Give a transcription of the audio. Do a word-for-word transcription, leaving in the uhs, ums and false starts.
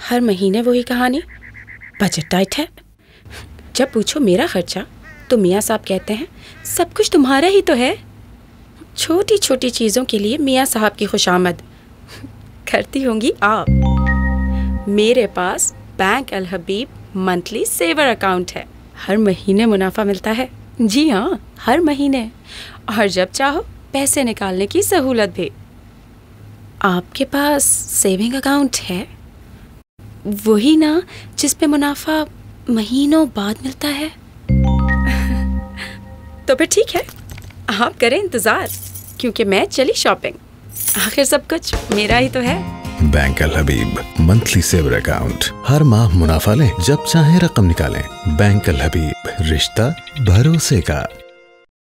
हर महीने वही कहानी, बजट टाइट है। जब पूछो मेरा खर्चा तो मियाँ साहब कहते हैं सब कुछ तुम्हारा ही तो है। छोटी छोटी चीज़ों के लिए मियाँ साहब की खुशामद करती होंगी आप। मेरे पास bank Al Habib monthly saver account है। हर महीने मुनाफा मिलता है। जी हाँ, हर महीने। और जब चाहो पैसे निकालने की सहूलत भी। आपके पास सेविंग अकाउंट है? वही ना जिस पे मुनाफा महीनों बाद मिलता है। तो फिर ठीक है, आप करें इंतजार, क्योंकि मैं चली शॉपिंग। आखिर सब कुछ मेरा ही तो है। Bank Al Habib monthly saver account. हर माह मुनाफा लें, जब चाहे रकम निकालें। बैंक अल हबीब, रिश्ता भरोसे का।